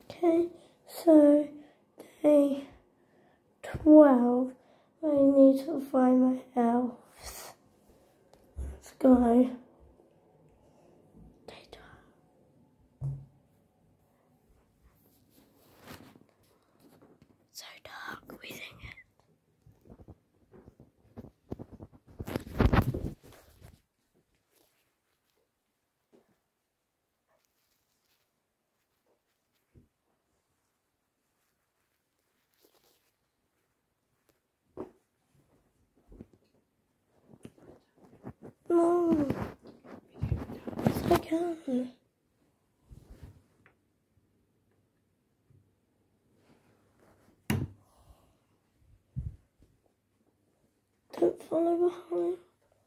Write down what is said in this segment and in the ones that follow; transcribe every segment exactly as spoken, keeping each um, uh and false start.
Okay, so day twelve. I need to find my elves. Let's go. Day twelve. So dark within it. No, yes I can. Don't follow behind.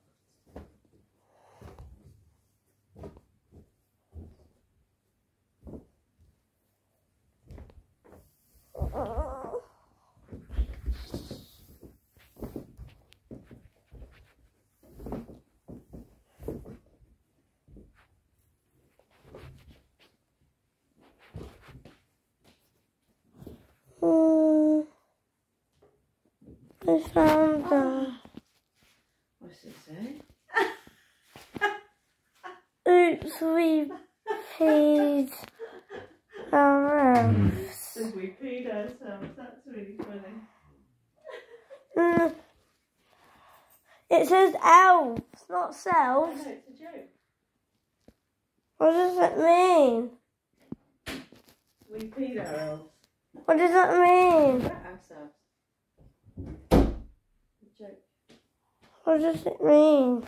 Uh, I found them. What's it say? Oops, we peed our elves. Says we peed ourselves. That's really funny. Mm, it says elves, not selves. No, it's a joke. What does that mean? We peed our elves. What does that mean? We wet ourselves. A joke. What does it mean?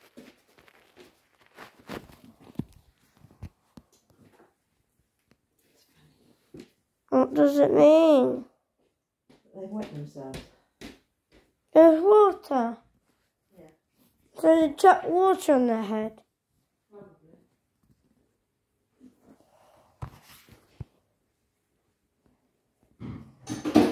What does it mean? They've wet themselves. There's water. Yeah. So they chuck water on their head. Probably.